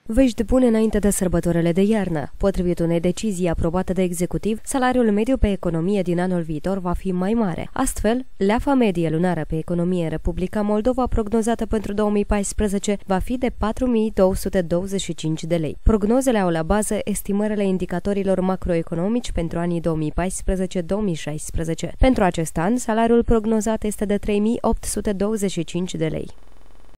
Vești bune înainte de sărbătorile de iarnă. Potrivit unei decizii aprobate de executiv, salariul mediu pe economie din anul viitor va fi mai mare. Astfel, leafa medie lunară pe economie în Republica Moldova prognozată pentru 2014 va fi de 4.225 de lei. Prognozele au la bază estimările indicatorilor macroeconomici pentru anii 2014-2016. Pentru acest an, salariul prognozat este de 3.825 de lei.